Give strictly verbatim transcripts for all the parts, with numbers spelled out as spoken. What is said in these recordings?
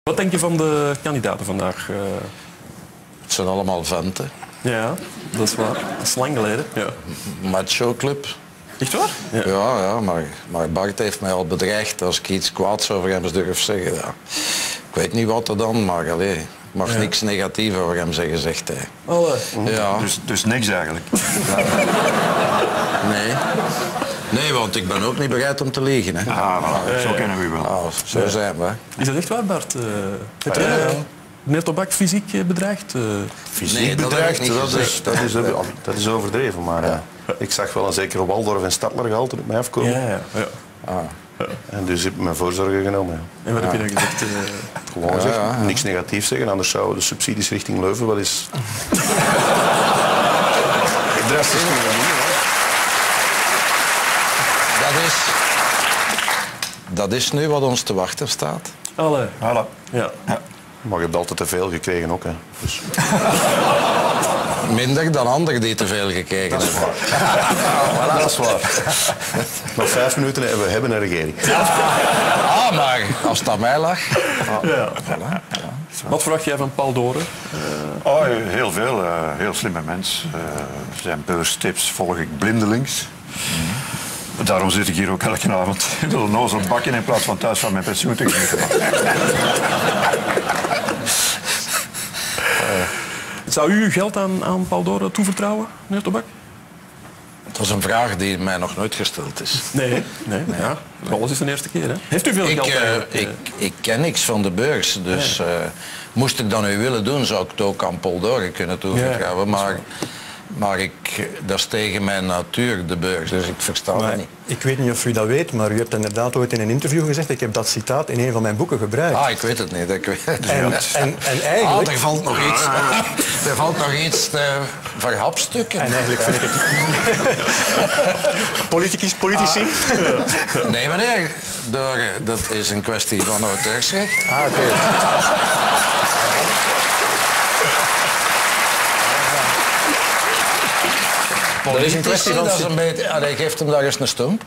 Wat denk je van de kandidaten vandaag? Uh... Het zijn allemaal venten. Ja, dat is waar. Dat is lang geleden. Ja. Macho club. Echt waar? Ja, ja, ja maar, maar Bart heeft mij al bedreigd als ik iets kwaads over hem durf zeggen. Ja. Ik weet niet wat er dan, maar allee, ik mag ja. niks negatief over hem zeggen, zegt hij. Oh, uh. ja. dus, dus niks eigenlijk? Nee. Nee, want ik ben ook niet bereid om te liegen. Hè. Ah, voilà. Zo kennen we u wel. Ah, zo ja. zijn we. Is dat echt waar, Bart? Uh, het uh, uh, meneer Tobak fysiek bedreigd? Uh... Fysiek nee, bedreigd, dat, dat, is, dat, is, dat is overdreven. Maar ja. uh, ik zag wel een zekere Waldorf en Stadler gehaald op mij afkomen. Ja, ja. ja. Ah. Ja. En dus heb ik mijn voorzorgen genomen. Ja. En wat ja. heb je dan gezegd? Uh... Gewoon ja, gezegd, ja, ja. niks negatiefs zeggen, anders zouden de subsidies richting Leuven wel eens... drastisch kunnen doen. Dat is, dat is nu wat ons te wachten staat. Allee. Voilà. Ja. Ja. Maar je hebt altijd te veel gekregen ook. Hè. Dus. Minder dan anderen die te veel gekregen hebben. Dat is waar. Voilà. Dat is waar. Nog vijf minuten en we hebben een regering. Ah, maar als het aan mij lag. Ah. Ja. Voilà. Ja. Wat verwacht jij van Paul Doren? Uh... Oh, heel veel. Uh, heel slimme mens. Uh, zijn beurstips volg ik blindelings. Mm. Daarom zit ik hier ook elke avond in de onnozel bakken in plaats van thuis van mijn pensioen te genieten. uh, Zou u uw geld aan, aan Paul Doren toevertrouwen, meneer Tobak? Dat is een vraag die mij nog nooit gesteld is. Nee, nee, nee. Ja, alles is de eerste keer. Hè? Heeft u veel ik, geld? Uh, ik, ik ken niks van de beurs, dus nee. uh, moest ik dat nu willen doen, zou ik het ook aan Paul Doren kunnen toevertrouwen. Ja, maar maar ik, dat is tegen mijn natuur, de beurs, dus ik versta maar het niet. Ik weet niet of u dat weet, maar u hebt inderdaad ooit in een interview gezegd, ik heb dat citaat in een van mijn boeken gebruikt. Ah, ik weet het niet. Ik weet het en, niet. En, en eigenlijk... Ah, er valt nog iets, er valt nog iets te verhapstukken. En eigenlijk vind ik het... Politicus, politici? Ah, nee, meneer, door, dat is een kwestie van auteursrecht. Ah, oké. Okay. Politici, dat is een, dat is een beetje... Allee, geeft hem daar eens een stomp.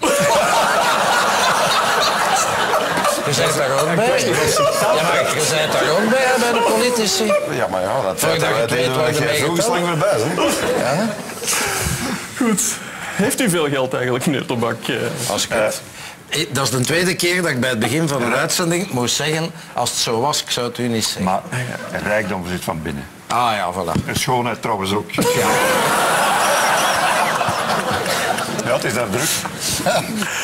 Je bent daar ook bij. Ja, maar je bent daar ook bij, bij de politici. Ja, maar ja, dat feit dat weet je dat jij vroeg is lang voorbij, hè? Ja? Goed. Heeft u veel geld eigenlijk, meneer Tobak? Als ik het... Dat is de tweede keer dat ik bij het begin van een uitzending moest zeggen, als het zo was, ik zou het u niet zeggen. Maar rijkdom zit van binnen. Ah ja, voilà. En schoonheid trouwens ook. Ja, ja, het is daar druk.